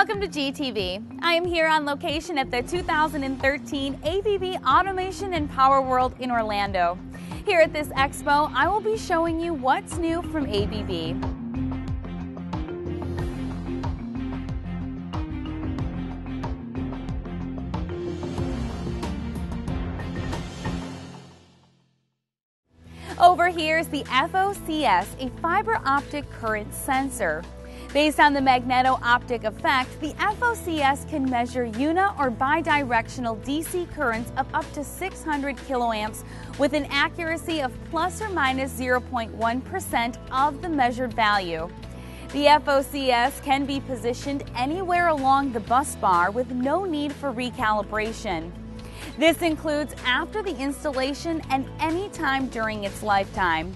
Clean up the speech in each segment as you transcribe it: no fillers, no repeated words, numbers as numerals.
Welcome to GTV. I am here on location at the 2013 ABB Automation and Power World in Orlando. Here at this expo, I will be showing you what's new from ABB. Over here is the FOCS, a fiber optic current sensor. Based on the magneto-optic effect, the FOCS can measure uni- or bidirectional DC currents of up to 600 kiloamps with an accuracy of plus or minus 0.1% of the measured value. The FOCS can be positioned anywhere along the bus bar with no need for recalibration. This includes after the installation and any time during its lifetime.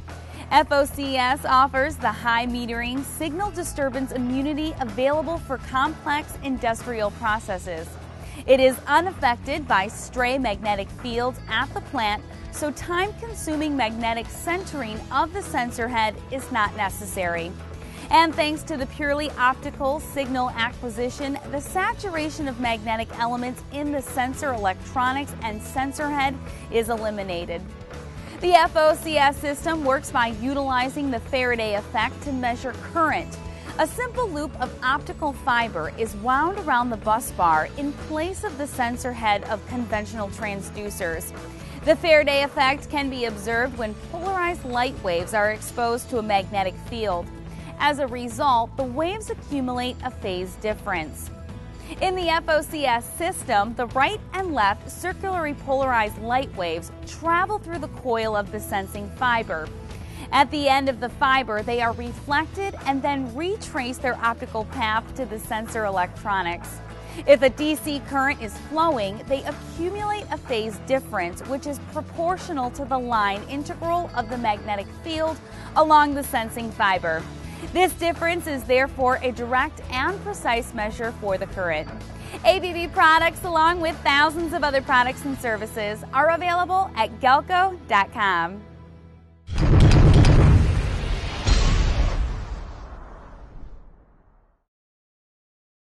FOCS offers the high metering signal disturbance immunity available for complex industrial processes. It is unaffected by stray magnetic fields at the plant, so time-consuming magnetic centering of the sensor head is not necessary. And thanks to the purely optical signal acquisition, the saturation of magnetic elements in the sensor electronics and sensor head is eliminated. The FOCS system works by utilizing the Faraday effect to measure current. A simple loop of optical fiber is wound around the bus bar in place of the sensor head of conventional transducers. The Faraday effect can be observed when polarized light waves are exposed to a magnetic field. As a result, the waves accumulate a phase difference. In the FOCS system, the right and left circularly polarized light waves travel through the coil of the sensing fiber. At the end of the fiber, they are reflected and then retrace their optical path to the sensor electronics. If a DC current is flowing, they accumulate a phase difference, which is proportional to the line integral of the magnetic field along the sensing fiber. This difference is therefore a direct and precise measure for the current. ABB products, along with thousands of other products and services, are available at Galco.com.